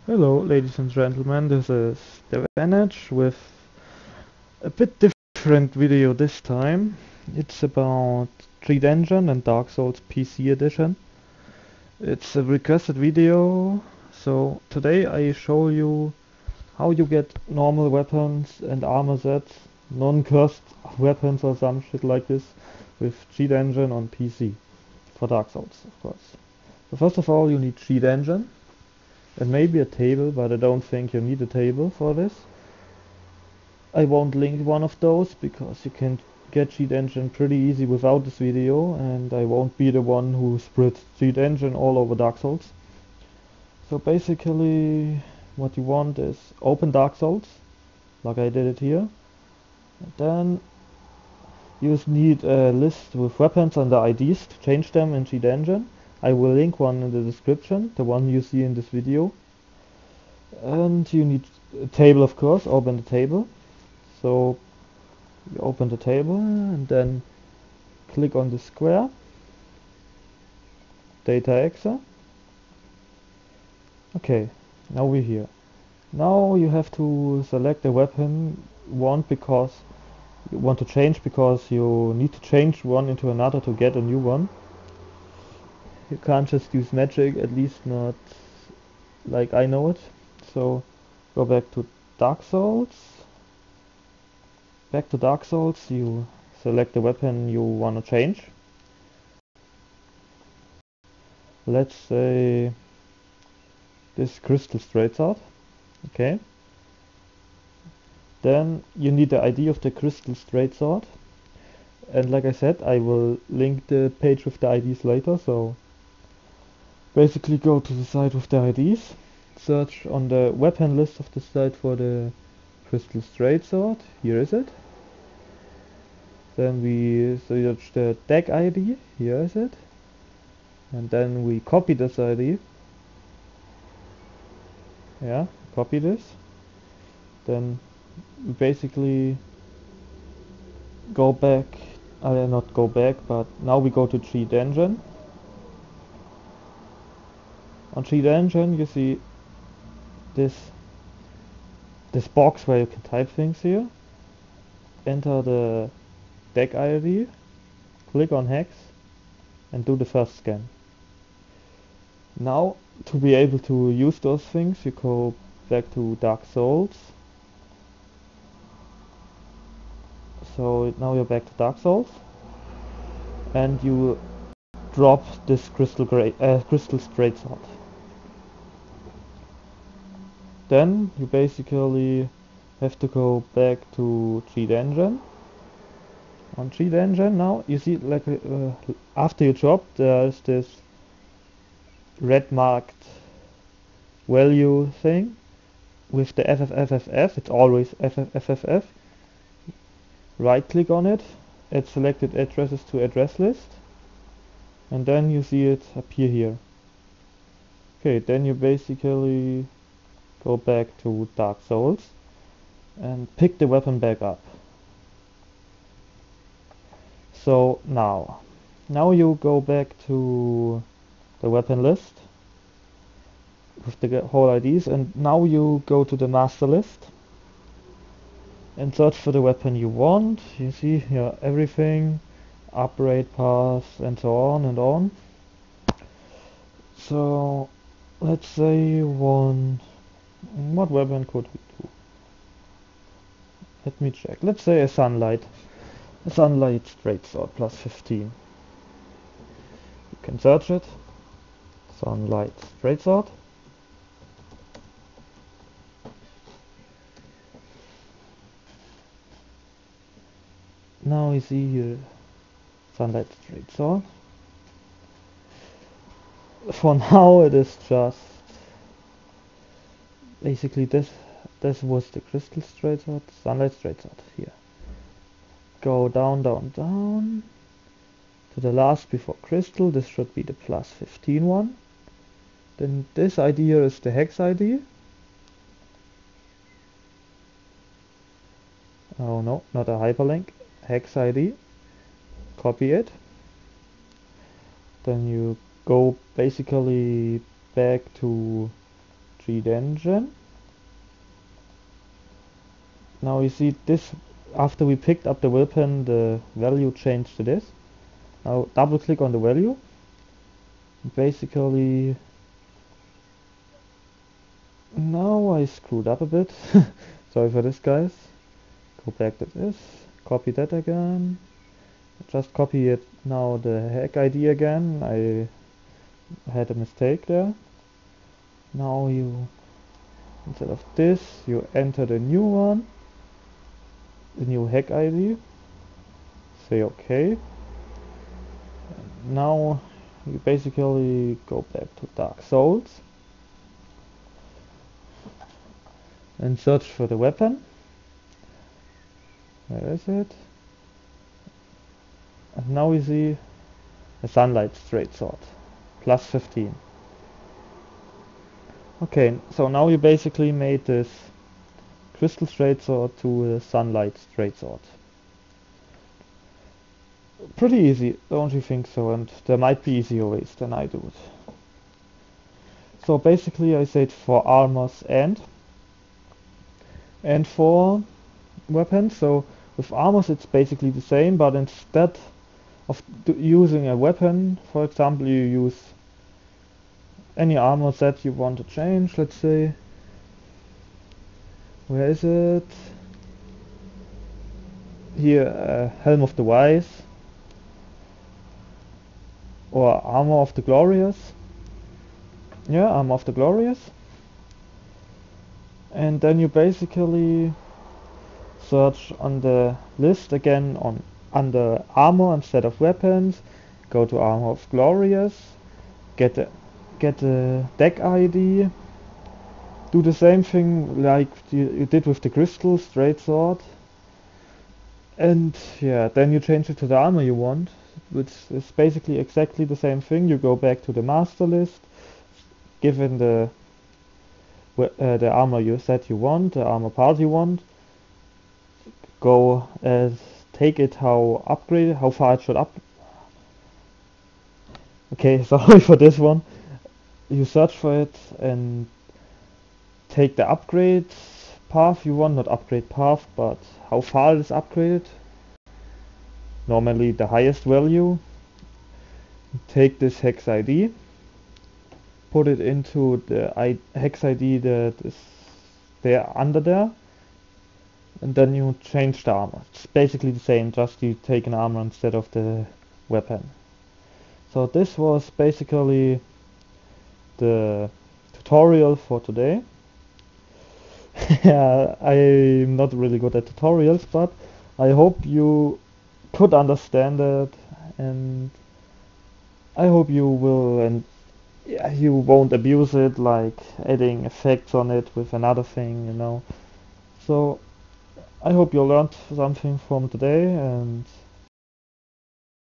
Hello, ladies and gentlemen, this is Devanage with a bit different video this time. It's about Cheat Engine and Dark Souls PC edition. It's a requested video, so today I show you how you get normal weapons and armor sets, non-cursed weapons or some shit like this with Cheat Engine on PC for Dark Souls, of course. So first of all, you need Cheat Engine. And maybe a table, but I don't think you need a table for this. I won't link one of those because you can get Cheat Engine pretty easy without this video, and I won't be the one who spreads Cheat Engine all over Dark Souls. So basically what you want is open Dark Souls, like I did it here. And then you just need a list with weapons and the IDs to change them in Cheat Engine. I will link one in the description, the one you see in this video. And you need a table, of course. Open the table. So you open the table and then click on the square, data exa. Okay, now we're here. Now you have to select the weapon you want because you want to change, because you need to change one into another to get a new one. You can't just use magic, at least not like I know it. So go back to Dark Souls. Back to Dark Souls, you select the weapon you want to change. Let's say this crystal straight sword. Okay. Then you need the ID of the crystal straight sword. And like I said, I will link the page with the IDs later, so basically go to the site with the IDs, search on the weapon list of the site for the crystal straight sword. Here is it. Then we search the deck ID. Here is it. And then we copy this ID. Yeah, copy this. Then we basically go back, not go back, but now we go to Cheat Engine. On Cheat Engine you see this box where you can type things here. Enter the deck ID, click on hex and do the first scan. Now to be able to use those things you go back to Dark Souls. So now you're back to Dark Souls and you drop this crystal straight sword. Then you basically have to go back to Cheat Engine. On Cheat Engine now you see like after you drop there's this red marked value thing with the FFFFF. It's always FFFFF. Right click on it, add selected addresses to address list, and then you see it appear here. Okay, then you basically go back to Dark Souls and pick the weapon back up. So now you go back to the weapon list with the whole IDs, and now you go to the master list and search for the weapon you want. You see here everything, upgrade paths and so on and on. So let's say you want, what weapon could we do? Let me check. Let's say a sunlight straight sword plus 15. You can search it. Sunlight straight sword. Now you see here sunlight straight sword. For now it is just basically this was the crystal straight sword, sunlight straight sword here. Go down to the last before crystal. This should be the plus 15 one. Then this ID here is the hex ID. Oh no, not a hyperlink. Hex ID. Copy it. Then you go basically back to treat engine. Now you see this, after we picked up the weapon, the value changed to this. Now double click on the value. Basically, now I screwed up a bit. Sorry for this, guys. Go back to this, copy that again. Just copy it now, the hack ID again. I had a mistake there. Now you, instead of this, you enter the new one, the new hack ID. Say OK. Now you basically go back to Dark Souls and search for the weapon. Where is it? And now we see a sunlight straight sword, plus 15. Okay, so now you basically made this crystal straight sword to a sunlight straight sword. Pretty easy, don't you think so? And there might be easier ways than I do it. So basically I said for armors and for weapons. So with armors it's basically the same, but instead of using a weapon, for example, you use any armor set you want to change. Let's say, where is it? Here, Helm of the Wise, or Armor of the Glorious. Yeah, Armor of the Glorious. And then you basically search on the list again on under armor instead of weapons. Go to Armor of Glorious. Get the deck ID. Do the same thing like you did with the crystal straight sword. And yeah, then you change it to the armor you want, which is basically exactly the same thing. You go back to the master list, give in the armor you said you want, the armor part you want. Go take it how far it should up. Okay, sorry for this one. You search for it and take the upgrade path you want, not upgrade path, but how far it is upgraded. Normally the highest value. Take this hex ID, put it into the hex ID that is there under there, and then you change the armor. It's basically the same, just you take an armor instead of the weapon. So this was basically the tutorial for today. Yeah, I'm not really good at tutorials, but I hope you could understand it, and I hope you will, and yeah, you won't abuse it, like adding effects on it with another thing, you know. So I hope you learned something from today, and